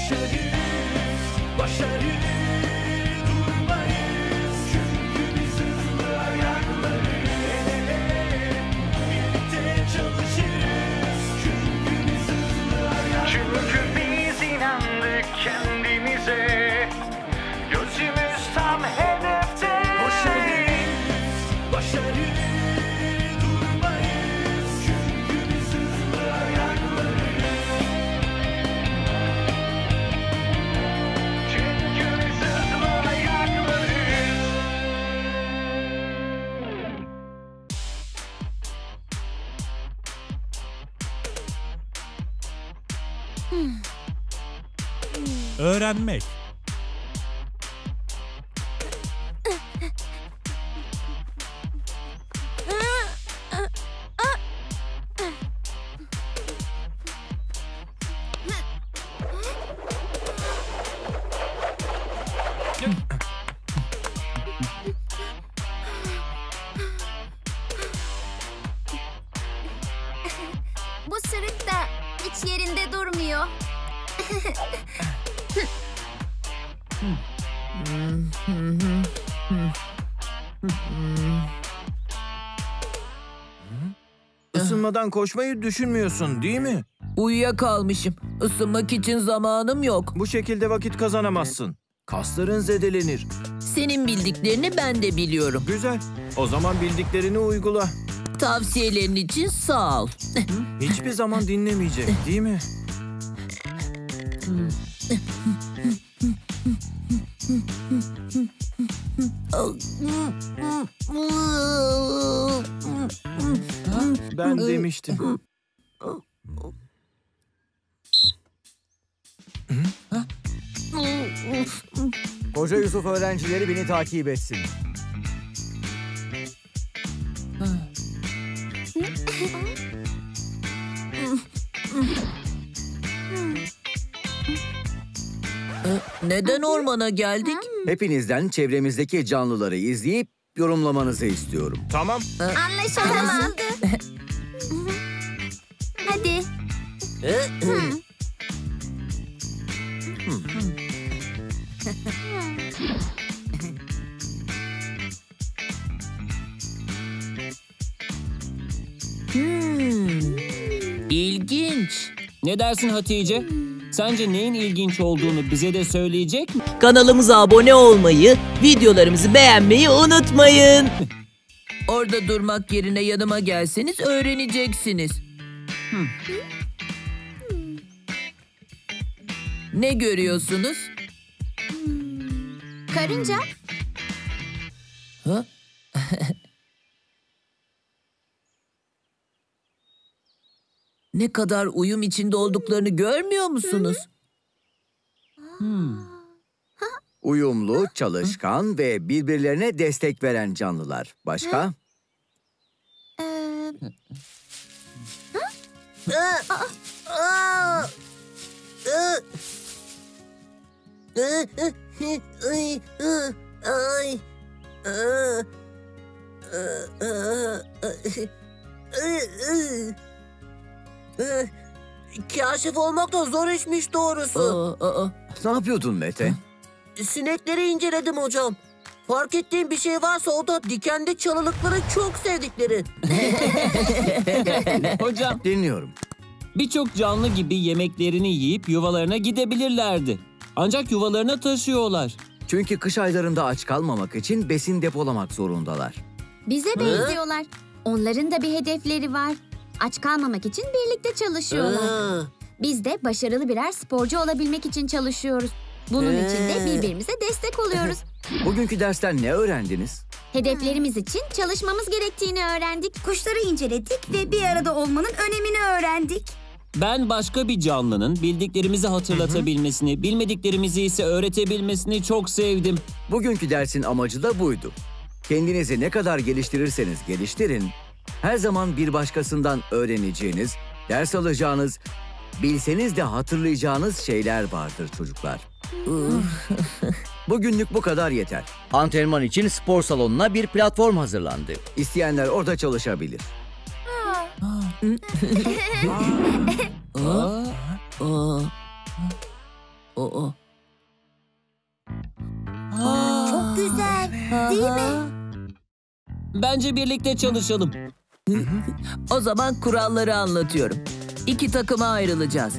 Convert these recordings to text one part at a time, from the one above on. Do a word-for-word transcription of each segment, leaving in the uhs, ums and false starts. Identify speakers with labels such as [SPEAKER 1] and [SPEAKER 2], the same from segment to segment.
[SPEAKER 1] Koşarız, başarı durmayız. Çünkü biz hızlı ayaklarız. El ele, birlikte çalışırız. Çünkü biz hızlı ayaklarız. Çünkü biz inandık kendimize. Gözümüz tam hedefte. Koşarız, başarı durmayız. Çünkü biz hızlı ayaklarız. Çünkü biz hızlı ayaklarız.
[SPEAKER 2] Öğrenmek.
[SPEAKER 3] Bu sırık da hiç yerinde durmuyor.
[SPEAKER 4] Isınmadan koşmayı düşünmüyorsun, değil mi?
[SPEAKER 5] Uyuyakalmışım. Isınmak için zamanım yok.
[SPEAKER 4] Bu şekilde vakit kazanamazsın. Kasların zedelenir.
[SPEAKER 5] Senin bildiklerini ben de biliyorum.
[SPEAKER 4] Güzel. O zaman bildiklerini uygula.
[SPEAKER 5] Tavsiyelerin için sağ ol.
[SPEAKER 4] Hiçbir zaman dinlemeyecek, değil mi? Ben demiştim.
[SPEAKER 6] Koca Yusuf öğrencileri beni takip etsin.
[SPEAKER 5] Neden ormana geldik?
[SPEAKER 6] Hepinizden çevremizdeki canlıları izleyip yorumlamanızı istiyorum.
[SPEAKER 4] Tamam.
[SPEAKER 3] Anlaşıldı. Hadi.
[SPEAKER 5] Hmm. İlginç.
[SPEAKER 7] Ne dersin Hatice? Sence neyin ilginç olduğunu bize de söyleyecek mi?
[SPEAKER 8] Kanalımıza abone olmayı, videolarımızı beğenmeyi unutmayın.
[SPEAKER 5] Orada durmak yerine yanıma gelseniz öğreneceksiniz. Hmm. Ne görüyorsunuz?
[SPEAKER 3] Karınca.
[SPEAKER 5] Ha? Ne kadar uyum içinde olduklarını görmüyor musunuz?
[SPEAKER 7] Hmm.
[SPEAKER 6] Uyumlu, çalışkan ve birbirlerine destek veren canlılar. Başka?
[SPEAKER 3] Ee,
[SPEAKER 5] Kaşif olmak da zor işmiş doğrusu. Aa, aa.
[SPEAKER 6] Ne yapıyordun Mete?
[SPEAKER 5] Sinekleri inceledim hocam. Fark ettiğim bir şey varsa o da dikende çalılıkları çok sevdikleri.
[SPEAKER 7] Hocam,
[SPEAKER 6] Dinliyorum.
[SPEAKER 7] birçok canlı gibi yemeklerini yiyip yuvalarına gidebilirlerdi. Ancak yuvalarına taşıyorlar.
[SPEAKER 6] Çünkü kış aylarında aç kalmamak için besin depolamak zorundalar.
[SPEAKER 3] bize benziyorlar. Onların da bir hedefleri var. Aç kalmamak için birlikte çalışıyorlar. Biz de başarılı birer sporcu olabilmek için çalışıyoruz. Bunun için de birbirimize destek oluyoruz.
[SPEAKER 6] Bugünkü dersten ne öğrendiniz?
[SPEAKER 3] Hedeflerimiz için çalışmamız gerektiğini öğrendik.
[SPEAKER 9] Kuşları inceledik ve bir arada olmanın önemini öğrendik.
[SPEAKER 7] Ben başka bir canlının bildiklerimizi hatırlatabilmesini, bilmediklerimizi ise öğretebilmesini çok sevdim.
[SPEAKER 6] Bugünkü dersin amacı da buydu. Kendinizi ne kadar geliştirirseniz geliştirin, her zaman bir başkasından öğreneceğiniz, ders alacağınız, bilseniz de hatırlayacağınız şeyler vardır çocuklar. Bugünlük bu kadar yeter. Antrenman için spor salonuna bir platform hazırlandı. İsteyenler orada çalışabilir.
[SPEAKER 5] Aa, aa, aa.
[SPEAKER 8] Oo.
[SPEAKER 9] Çok güzel, değil mi?
[SPEAKER 7] Bence birlikte çalışalım.
[SPEAKER 8] O zaman kuralları anlatıyorum. İki takıma ayrılacağız.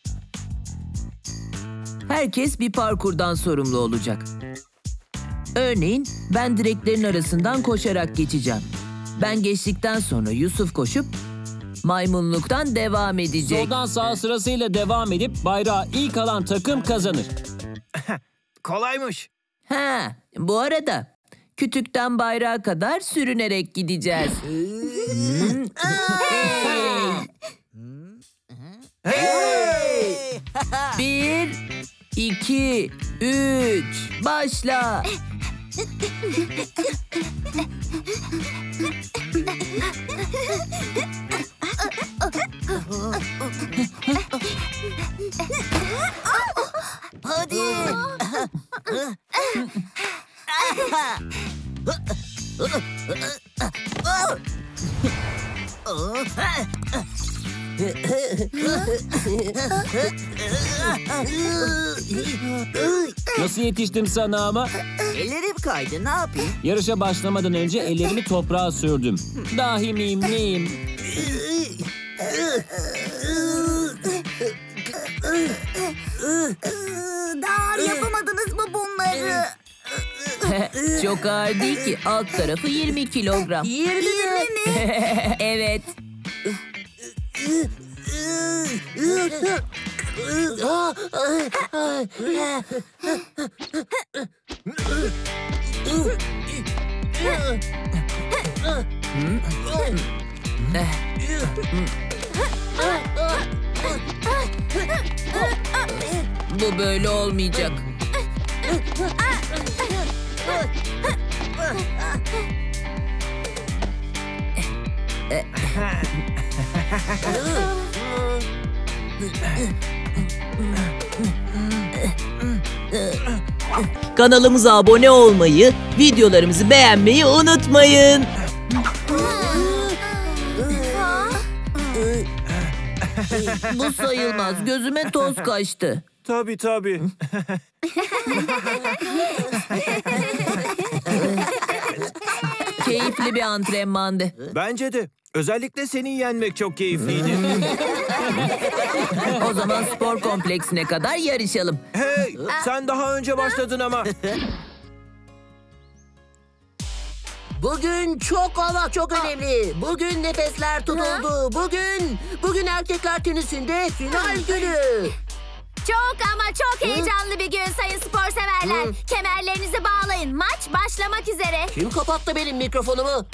[SPEAKER 8] Herkes bir parkurdan sorumlu olacak. Örneğin ben direklerin arasından koşarak geçeceğim. Ben geçtikten sonra Yusuf koşup maymunluktan devam edecek.
[SPEAKER 7] Soldan sağa sırasıyla devam edip bayrağı ilk alan takım kazanır.
[SPEAKER 4] Kolaymış.
[SPEAKER 8] Ha, bu arada kütükten bayrağa kadar sürünerek gideceğiz. Bir, iki, üç, başla.
[SPEAKER 9] Hadi.
[SPEAKER 7] Nasıl yetiştim sana ama?
[SPEAKER 5] Ellerim kaydı, ne yapayım?
[SPEAKER 7] Yarışa başlamadan önce ellerimi toprağa sürdüm. Dahi miyim neyim?
[SPEAKER 9] Daha ağır yapamadınız mı bunları?
[SPEAKER 8] Çok ağır değil ki. Alt tarafı yirmi kilogram.
[SPEAKER 5] Yirmi mi?
[SPEAKER 8] Evet. Bu böyle olmayacak. Kanalımıza abone olmayı, videolarımızı beğenmeyi unutmayın. Bu sayılmaz. Gözüme toz kaçtı.
[SPEAKER 4] Tabii tabii.
[SPEAKER 8] Keyifli bir antrenmandı.
[SPEAKER 4] Bence de. Özellikle seni yenmek çok keyifliydi.
[SPEAKER 8] O zaman spor kompleksine kadar yarışalım.
[SPEAKER 4] Hey, sen daha önce başladın ama.
[SPEAKER 5] Bugün çok ama çok önemli. Bugün nefesler tutuldu. Bugün, bugün erkekler tenisinde final günü.
[SPEAKER 3] Çok ama çok heyecanlı bir gün sayın spor severler. Kemerlerinizi bağlayın. Maç başlamak üzere.
[SPEAKER 5] Kim kapattı benim mikrofonumu?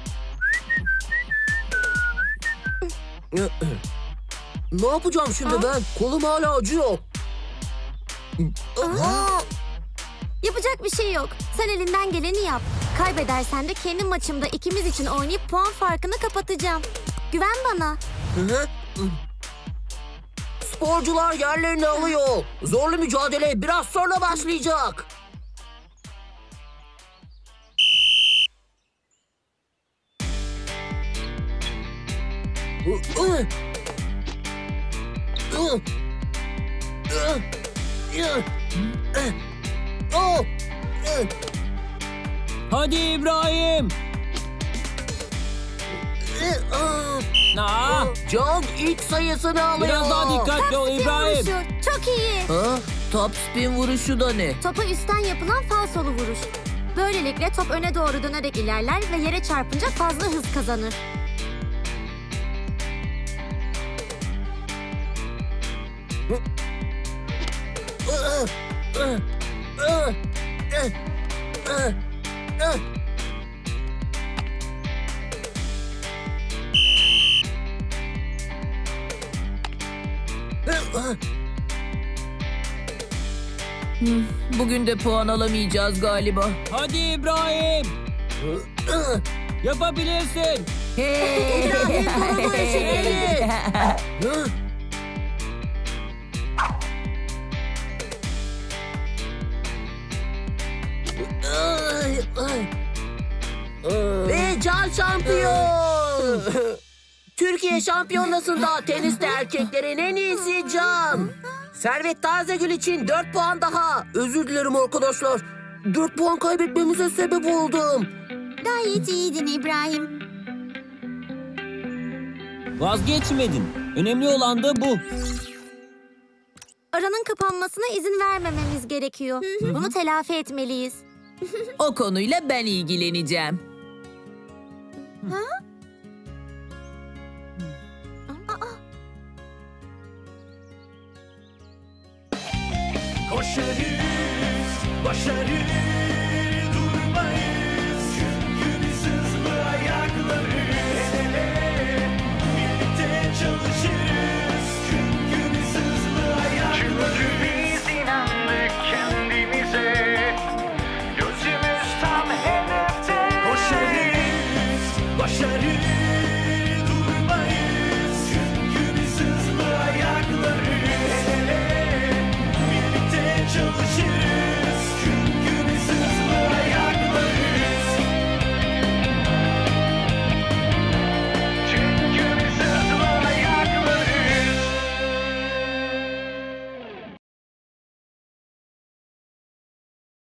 [SPEAKER 5] Ne yapacağım şimdi ben? Kolum hala acıyor.
[SPEAKER 3] Yapacak bir şey yok. Sen elinden geleni yap. Kaybedersen de kendi maçımda ikimiz için oynayıp puan farkını kapatacağım. Güven bana.
[SPEAKER 5] Sporcular yerlerini alıyor. Zorlu mücadele biraz sonra başlayacak.
[SPEAKER 7] Hadi İbrahim. Aa,
[SPEAKER 5] Can ilk sayısını alıyor.
[SPEAKER 7] biraz daha dikkatli ol İbrahim.
[SPEAKER 3] Vuruşu. Çok iyi.
[SPEAKER 8] Ha? Top spin vuruşu da ne?
[SPEAKER 3] Topa üstten yapılan falsolu vuruş. Böylelikle top öne doğru dönerek ilerler ve yere çarpınca fazla hız kazanır.
[SPEAKER 8] Bugün de puan alamayacağız galiba.
[SPEAKER 7] Hadi İbrahim. Yapabilirsin.
[SPEAKER 8] Hey!
[SPEAKER 5] İbrahim durumu eşitledi. Ve Can şampiyon. Türkiye şampiyonasında teniste erkeklerin en iyisi Can. Servet Tazegül için dört puan daha. Özür dilerim arkadaşlar. dört puan kaybetmemize sebep oldum.
[SPEAKER 3] Gayet iyiydin İbrahim.
[SPEAKER 7] Vazgeçmedin. Önemli olan da bu.
[SPEAKER 10] Aranın kapanmasına izin vermememiz gerekiyor. Bunu telafi etmeliyiz.
[SPEAKER 8] O konuyla ben ilgileneceğim.
[SPEAKER 1] Koşarız, başarı